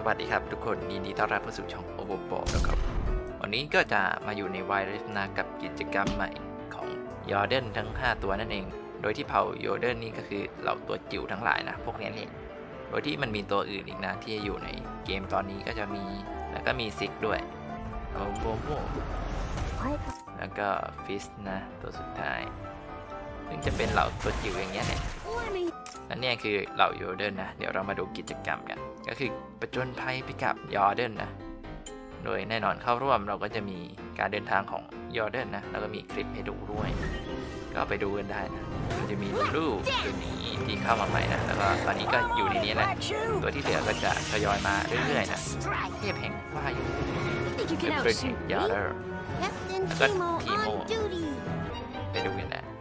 วัสดีครับทุกคนยินดีต้อนรับเข้าสู่ช่องโอโบโปนะครับวันนี้ก็จะมาอยู่ในไวริสนะกับกิจกรรมใหม่ของยอร์เดนทั้ง5ตัวนั่นเองโดยที่เผ่ายอร์เดนนี่ก็คือเหล่าตัวจิ๋วทั้งหลายนะพวกนี้เองโดยที่มันมีตัวอื่นอีกนะที่อยู่ในเกมตอนนี้ก็จะมีแล้วก็มีซิกด้วยโอโบโบแล้วก็ฟิสนะตัวสุดท้ายซึ่งจะเป็นเหล่าตัวจิ๋วอย่างเงี้ยแหละนั่นเนี่ยคือเหล่ายอร์เดนนะเดี๋ยวเรามาดูกิจกรรมกันก็คือประจนภัยไปกับยอร์เดนนะโดยแน่นอนเข้าร่วมเราก็จะมีการเดินทางของยอร์เดนนะแล้วก็มีคลิปให้ดูด้วยก็ไปดูกันได้นะมันจะมีลูกตัวนี้ที่เข้ามาใหม่นะแล้วก็ตอนนี้ก็อยู่ในนี้แหละตัวที่เหลือก็จะทยอยมาเรื่อยๆนะเทพแห่งพายุเป็นยอร์เดนแล้วก็ทีโมไปดูกันนะ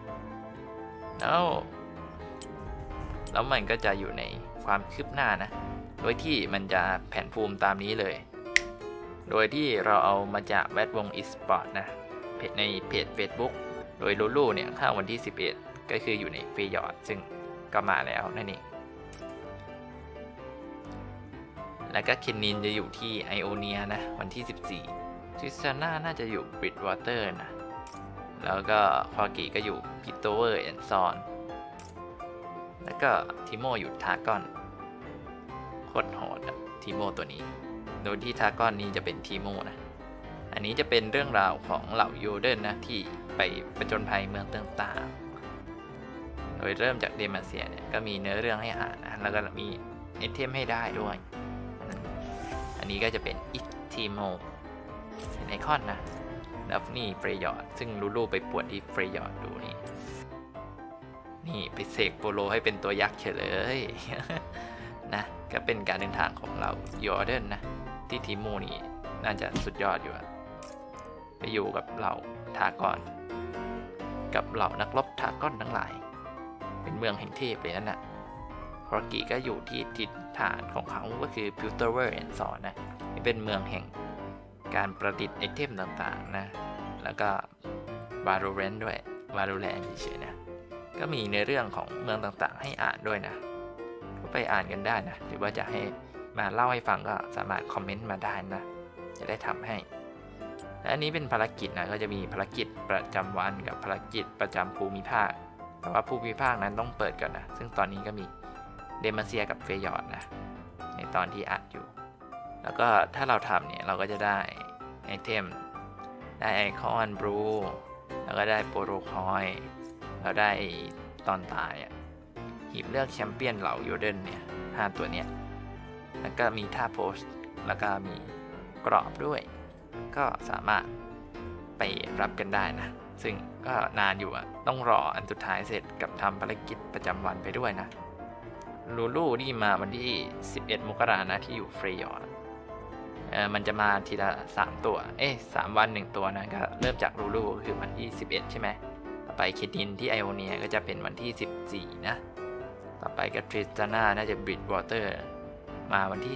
แล้วมันก็จะอยู่ในความคืบหน้านะโดยที่มันจะแผนภูมิตามนี้เลยโดยที่เราเอามาจากแวดวงอีสปอร์ตนะในเพจ Facebook โดยลูลูเนี่ยเข้าวันที่11ก็คืออยู่ในฟรียอร์ดซึ่งก็มาแล้วนั่นเองแล้วก็เคนนินจะอยู่ที่ไอโอเนียนะวันที่14ทริสซาน่าน่าจะอยู่บริดวอเตอร์นะแล้วก็คอกิก็อยู่พิโตเวอร์แอนด์ซอนแล้วก็ทิโมอยู่ทากอนโคตรโหดทีโมตัวนี้โดยที่ทากอนนี้จะเป็นทีโมนะอันนี้จะเป็นเรื่องราวของเหล่าโยเดนนะที่ไปประจนภัยเมืองต่างๆโดยเริ่มจากเดมาเซียเนี่ยก็มีเนื้อเรื่องให้อ่านนะแล้วก็มีไอเทมให้ได้ด้วยอันนี้ก็จะเป็นอิทีโมเป็นไอคอนนะดัฟนี่เฟรยอร์ดซึ่งลูลูไปปวดที่เฟรยอร์ดดูนี่ไปเสกโปโลให้เป็นตัวยักษ์เฉลย นะก็เป็นการเดินทางของเรายอร์เดนนะที่ทีโมนี่น่าจะสุดยอดอยู่ไปอยู่กับเหล่าทากอนกับเหล่านักรบทากอนทั้งหลายเป็นเมืองแห่งเทพเลยนั่นนะคอร์กิก็อยู่ที่ทิศฐานของเขาก็คือพิวเตอร์เวอร์แอนด์ซอนนะนี่เป็นเมืองแห่งการประดิษฐ์ไอเทมต่างๆนะแล้วก็บาโรเรนด้วยบาโรแลนด์เฉยๆนะก็มีในเรื่องของเมืองต่างๆให้อ่านด้วยนะก็ไปอ่านกันได้นะหรือว่าจะให้มาเล่าให้ฟังก็สามารถคอมเมนต์มาได้นะจะได้ทำให้และอันนี้เป็นภารกิจนะก็จะมีภารกิจประจำวันกับภารกิจประจำภูมิภาคแต่ว่าภูมิภาคนั้นต้องเปิดก่อนนะซึ่งตอนนี้ก็มีเดมาเซียกับเฟยอร์ดนะในตอนที่อัดอยู่แล้วก็ถ้าเราทำเนี่ยเราก็จะได้ไอเทมได้ไอคอนบลูแล้วก็ได้โปรโตคอยเราได้ตอนตายหีบเลือกแชมเปี้ยนเหล่าโยเดนเนี่ย5ตัวเนี้ยแล้วก็มีท่าโพสแล้วก็มีกรอบด้วยก็สามารถไปรับกันได้นะซึ่งก็นานอยู่ต้องรออันสุดท้ายเสร็จกับทำภารกิจประจำวันไปด้วยนะลูลูนี่มาวันที่11 มกราคมนะที่อยู่เฟรยอร์ดมันจะมาทีละ3ตัว3 วัน 1 ตัวนะก็เริ่มจากลูลูคือวันที่11ใช่ไหมไปเคนนินที่ไอโอเนียก็จะเป็นวันที่14นะต่อไปก็ทริสตาน่าน่าจะบริดวอเตอร์มาวันที่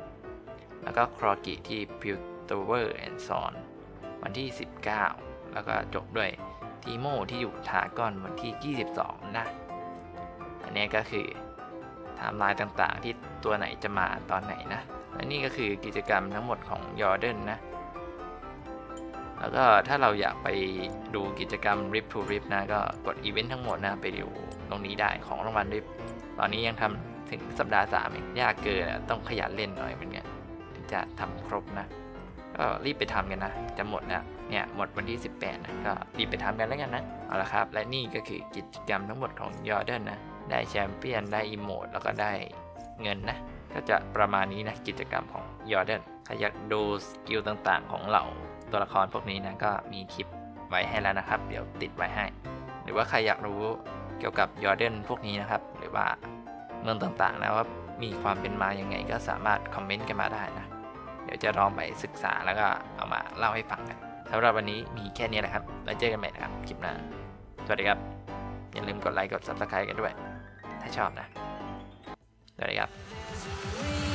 16แล้วก็ครอกิที่พิวเตอร์เวอร์แอนด์ซอนวันที่19แล้วก็จบด้วยทีโมที่อยู่ทากอนวันที่22นะอันนี้ก็คือไทม์ไลน์ต่างๆที่ตัวไหนจะมาตอนไหนนะและนี่ก็คือกิจกรรมทั้งหมดของยอร์เดนนะแล้วก็ถ้าเราอยากไปดูกิจกรรม Rip to Rip นะก็กดอีเวนต์ทั้งหมดนะไปดูตรงนี้ได้ของรางวัล Rip ตอนนี้ยังทำถึงสัปดาห์3เองยากเกินต้องขยันเล่นหน่อยเหมือนกันถึงจะทำครบนะก็รีบไปทำกันนะจะหมดแล้วเนี่ยหมดวันที่18นะก็รีบไปทำกันแล้วกันนะเอาละครับและนี่ก็คือกิจกรรมทั้งหมดของยอร์เดนนะได้แชมเปี้ยนได้อีโมดแล้วก็ได้เงินนะก็จะประมาณนี้นะกิจกรรมของยอร์เดนถ้าอยากดูสกิลต่างๆของเหล่าตัวละครพวกนี้นะก็มีคลิปไว้ให้แล้วนะครับเดี๋ยวติดไว้ให้หรือว่าใครอยากรู้เกี่ยวกับยอร์เดนพวกนี้นะครับหรือว่าเมืองต่างๆนะว่ามีความเป็นมายังไงก็สามารถคอมเมนต์กันมาได้นะเดี๋ยวจะลองไปศึกษาแล้วก็เอามาเล่าให้ฟังกันสำหรับวันนี้มีแค่นี้แหละครับแล้วเจอกันใหม่นะครับคลิปหน้าสวัสดีครับอย่าลืมกดไลค์กด Subscribe กันด้วยถ้าชอบนะสวัสดีครับ